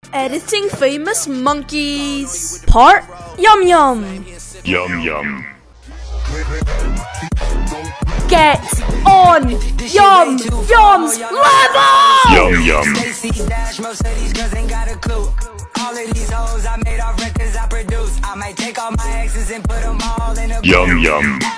Editing famous monkeys. Part Yum Yum. Yum Yum. Get on Yum Yum's level! Yum Yum. Yum Yum.